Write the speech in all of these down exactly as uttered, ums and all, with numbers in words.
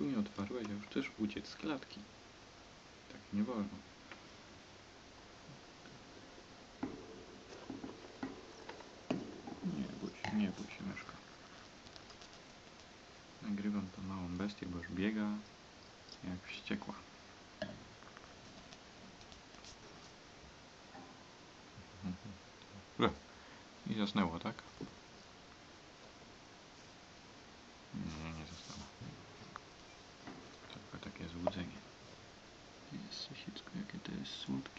nie otwarłeś, a już chcesz uciec z klatki. Tak nie wolno. Nie bój się, nie bój się, myszka. Nagrywam tą małą bestię, bo już biega jak wściekła. I zasnęło, tak? Nie, nie zasnęło. Tylko takie złudzenie. Jest sosiedzko, jakie to jest słodkie.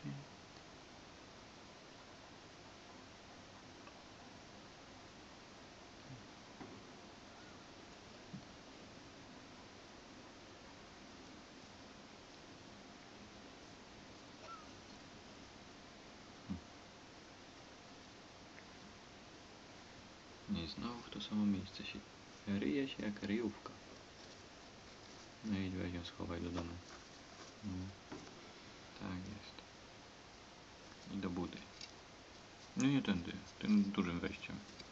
I znowu w to samo miejsce się ryje się jak ryjówka. No idź, weź ją schowaj do domu. No. Tak jest. I do budy. No nie tędy, tym dużym wejściem.